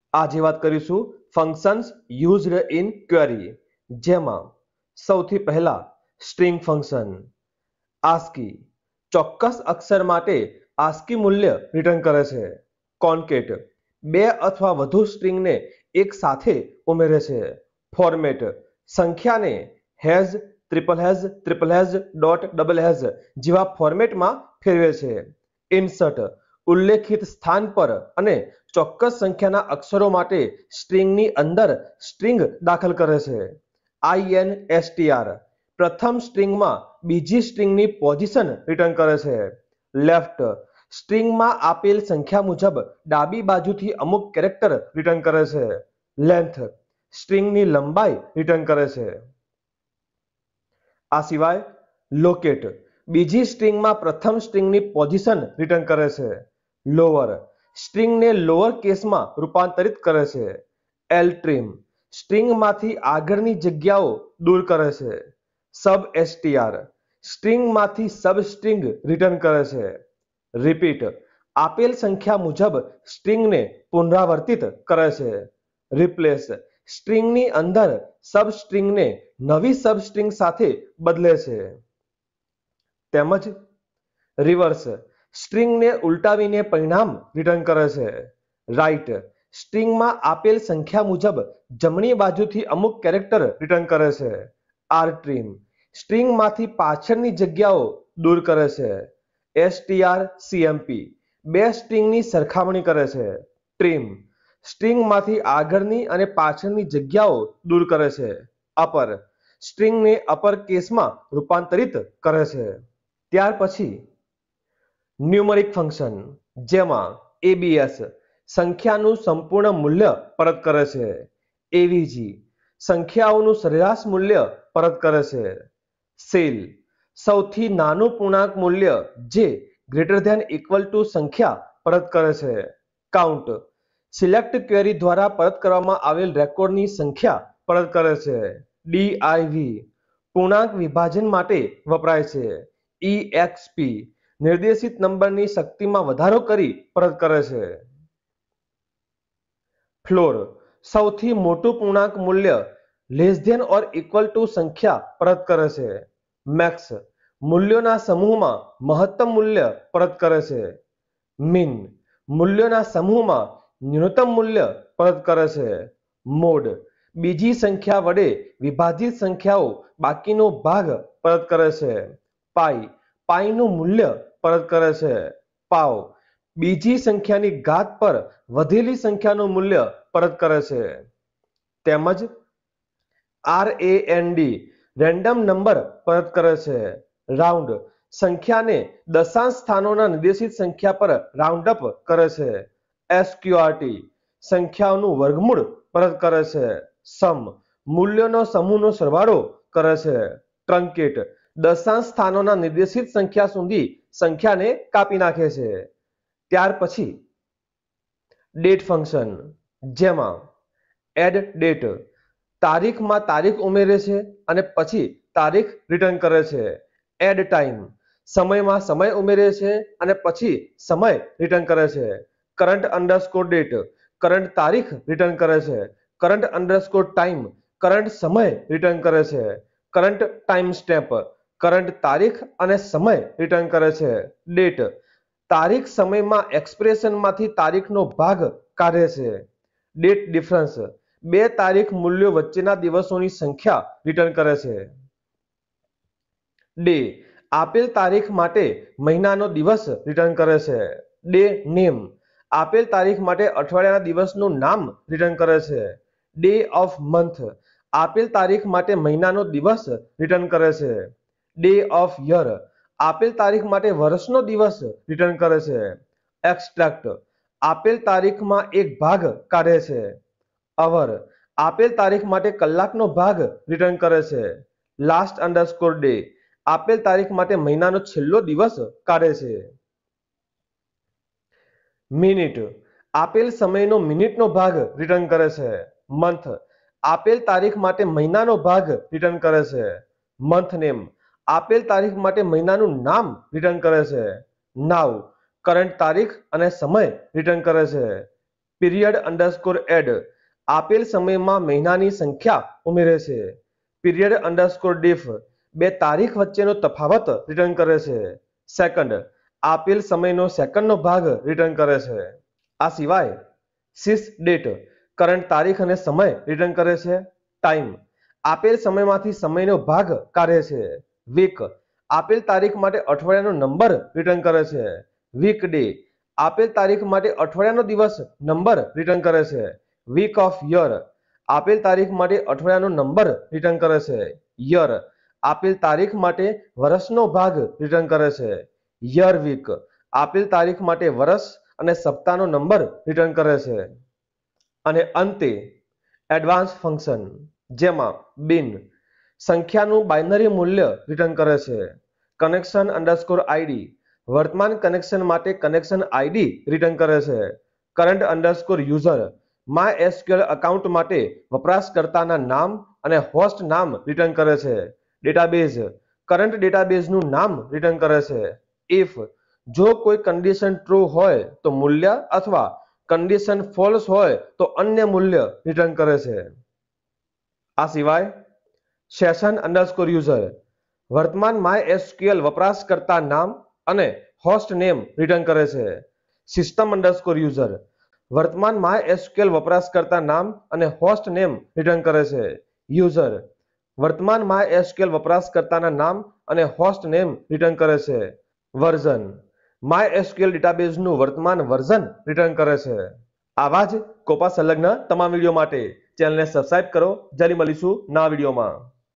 આજે વાત કરીશું ફંક્શન્સ યુઝડ ઇન ક્વેરી, જેમાં સૌથી પહેલા સ્ટ્રિંગ ફંક્શન. આસ્કી ચોક્કસ અક્ષર માટે આસ્કી મૂલ્ય રિટર્ન કરે છે. કોન્કેટ બે અથવા વધુ સ્ટ્રિંગને એક સાથે ઉમેરે છે. ફોર્મેટ સંખ્યાને hash, triple hash, dot, double hash જેવા ફોર્મેટમાં ફેરવે છે. ઇન્સર્ટ ઉલ્લેખિત સ્થાન પર અને ચોક્કસ સંખ્યાના અક્ષરો માટે સ્ટ્રિંગની અંદર સ્ટ્રિંગ દાખલ કરે છે. INSTR પ્રથમ સ્ટ્રિંગમાં બીજી સ્ટ્રિંગની પોઝિશન રિટર્ન કરે છે. લેફ્ટ સ્ટ્રિંગમાં આપેલ સંખ્યા મુજબ ડાબી બાજુથી અમુક કેરેક્ટર રિટર્ન કરે છે. લેન્થ સ્ટ્રિંગની લંબાઈ રિટર્ન કરે છે. આ સિવાય લોકેટ બીજી સ્ટ્રિંગમાં પ્રથમ સ્ટ્રિંગની પોઝિશન રિટર્ન કરે છે. લોઅર સ્ટ્રિંગને લોઅર કેસમાં રૂપાંતરિત કરે છે. એલટ્રીમ સ્ટ્રિંગમાંથી આગળની જગ્યાઓ દૂર કરે છે. સબએસટીઆર સ્ટ્રિંગમાંથી સબસ્ટ્રિંગ રિટર્ન કરે છે. રિપીટ આપેલ સંખ્યા મુજબ સ્ટ્રિંગને પુનરાવર્તિત કરે છે. રિપ્લેસ સ્ટ્રિંગની અંદર સબસ્ટ્રિંગને નવી સબસ્ટ્રિંગ સાથે બદલે છે. તેમજ રિવર્સ સ્ટ્રિંગને ઉલટાવીને પરિણામ રિટર્ન કરે છે. રાઇટ સ્ટ્રિંગમાં આપેલ સંખ્યા મુજબ જમણી બાજુથી અમુક કેરેક્ટર રિટર્ન કરે છે. આરટ્રીમ સ્ટ્રિંગમાંથી પાછળની જગ્યાઓ દૂર કરે છે. STRCMP બે સ્ટ્રિંગની સરખામણી કરે છે. ટ્રીમ સ્ટ્રિંગમાંથી આગળની અને પાછળની જગ્યાઓ દૂર કરે છે. અપર સ્ટ્રિંગને અપર કેસમાં રૂપાંતરિત કરે છે. ત્યાર પછી ન્યુમરિક ફંક્શન, જેમાં ABS સંખ્યાનું સંપૂર્ણ મૂલ્ય પરત કરે છે. AVG સંખ્યાઓનું સરેરાશ મૂલ્ય પરત કરે છે. સેલ સૌથી નાનું પૂર્ણાંક મૂલ્ય જે ગ્રેટર ધેન ઇક્વલ ટુ સંખ્યા પરત કરે છે. કાઉન્ટ સિલેક્ટ ક્વેરી દ્વારા પરત કરવામાં આવેલ રેકોર્ડની સંખ્યા પરત કરે છે. DIV પૂર્ણાંક વિભાજન માટે વપરાય છે. EXP નિર્દેશિત નંબરની શક્તિમાં વધારો કરી પરત કરે છે. ફ્લોર સૌથી મોટું પૂર્ણાંક મૂલ્ય less than or equal to સંખ્યા પરત કરે છે. મેક્સ મૂલ્યોના સમૂહમાં મહત્તમ મૂલ્ય પરત કરે છે. મીન મૂલ્યોના સમૂહમાં ન્યૂનતમ મૂલ્ય પરત કરે છે. મોડ બીજી સંખ્યા વડે વિભાજિત સંખ્યાઓ બાકીનો ભાગ પરત કરે છે. પાઈનું મૂલ્ય પરત કરે છે. પાવ બીજી સંખ્યાની ઘાત પર વધેલી સંખ્યાનું મૂલ્ય પરત કરે છે. તેમજ RAND રેન્ડમ નંબર પરત કરે છે. રાઉન્ડ સંખ્યાને દશાંશ સ્થાનોના નિર્દેશિત સંખ્યા પર રાઉન્ડ અપ કરે છે. SQRT સંખ્યાઓનું વર્ગમૂળ પરત કરે છે. સમ મૂલ્યોનો સમૂહનો સરવાળો કરે છે. ટ્રંકેટ દશાંશ સ્થાનોના નિર્દેશિત સંખ્યા સુધી સંખ્યાને કાપી નાખે છે. ત્યાર પછી ડેટ ફંક્શન, જેમાં એડ ડેટ તારીખમાં તારીખ ઉમેરે છે અને પછી તારીખ રિટર્ન કરે છે. એડ ટાઈમ સમયમાં સમય ઉમેરે છે અને પછી સમય રિટર્ન કરે છે. કરંટ અંડરસ્કોર ડેટ કરંટ તારીખ રિટર્ન કરે છે. કરંટ અંડરસ્કોર ટાઈમ કરંટ સમય રિટર્ન કરે છે. કરંટ ટાઈમ સ્ટેમ્પ કરંટ તારીખ અને સમય રિટર્ન કરે છે. ડેટ તારીખ સમયમાં એક્સપ્રેશનમાંથી તારીખનો ભાગ કાઢે છે. ડેટ ડિફરન્સ બે તારીખ મૂલ્યો વચ્ચેના દિવસોની સંખ્યા રિટર્ન કરે છે. ડે આપેલ તારીખ માટે મહિનાનો દિવસ રિટર્ન કરે છે. ડે નેમ આપેલ તારીખ માટે અઠવાડિયાના દિવસનું નામ રિટર્ન કરે છે. ડે ઓફ મંથ આપેલ તારીખ માટે મહિનાનો દિવસ રિટર્ન કરે છે. ડે ઓફ યર આપેલ તારીખ માટે વર્ષનો દિવસ રિટર્ન કરે છે. એક્સટ્રેક્ટ આપેલ તારીખમાં એક ભાગ કાઢે છે. અવર આપેલ તારીખ માટે કલાકનો ભાગ રિટર્ન કરે છે. લાસ્ટ અંડરસ્કોર ડે આપેલ તારીખ માટે મહિનાનો છેલ્લો દિવસ કાઢે છે. મિનિટ આપેલ સમયનો મિનિટનો ભાગ રિટર્ન કરે છે. મંથ આપેલ તારીખ માટે મહિનાનો ભાગ રિટર્ન કરે છે. મંથ નેમ આપેલ તારીખ માટે મહિનાનું નામ રિટર્ન કરે છે. નાવ કરંટ તારીખ અને સમય રિટર્ન કરે છે. પીરિયડ અંડરસ્કોર એડ આપેલ સમયમાં મહિનાની સંખ્યા ઉમેરે છે. પીરિયડ અંડરસ્કોર ડીફ બે તારીખ વચ્ચેનો તફાવત રિટર્ન કરે છે. સેકન્ડ આપેલ સમયનો સેકન્ડનો ભાગ રિટર્ન કરે છે. આ સિવાય સિસ ડેટ કરંટ તારીખ અને સમય રિટર્ન કરે છે. ટાઈમ આપેલ સમયમાંથી સમયનો ભાગ કાઢે છે. વીક આપેલ તારીખ માટે અઠવાડિયાનો નંબર રિટર્ન કરે છે. વીક ડે આપેલ તારીખ માટે અઠવાડિયાનો દિવસ નંબર રિટર્ન કરે છે. વીક ઓફ યર આપેલ તારીખ માટે અઠવાડિયાનો નંબર રિટર્ન કરે છે. યર આપેલ તારીખ માટે વર્ષનો ભાગ રિટર્ન કરે છે. યર વીક આપેલ તારીખ માટે વર્ષ અને સપ્તાહનો નંબર રિટર્ન કરે છે. અને અંતે એડવાન્સ ફંક્શન જેમાં બિન સંખ્યાનું બાઇનરી મૂલ્ય રિટર્ન કરે છે. કનેક્શન અંડરસ્કોર આઈડી વર્તમાન કનેક્શન માટે કનેક્શન આઈડી રિટર્ન કરે છે. Current underscore user MySQL account માટે વપરાશકર્તાના નામ અને હોસ્ટ નામ રિટર્ન કરે છે. ડેટાબેઝ કરંટ ડેટાબેઝનું નામ રિટર્ન કરે છે. ઇફ જો કોઈ કન્ડિશન ટ્રુ હોય તો મૂલ્ય અથવા કન્ડિશન ફોલ્સ હોય તો અન્ય મૂલ્ય રિટર્ન કરે છે. આ સિવાય સેશન અંડરસ્કોર યુઝર વર્તમાન MySQL વપરાશકર્તા નામ અને હોસ્ટ નેમ રિટર્ન કરે છે. સિસ્ટમ અંડરસ્કોર યુઝર વર્તમાન MySQL વપરાશકર્તા નામ અને હોસ્ટ નેમ રિટર્ન કરે છે. યુઝર વર્તમાન MySQL વપરાશકર્તાના નામ અને હોસ્ટ નેમ રિટર્ન કરે છે. વર્ઝન MySQL ડેટાબેઝનું વર્તમાન વર્ઝન રિટર્ન કરે છે. આવા જ કોપા સંલગ્ન તમામ વિડીયો માટે ચેનલને સબસ્ક્રાઇબ કરો. જલ્દી મળીશું નવા વિડીયોમાં.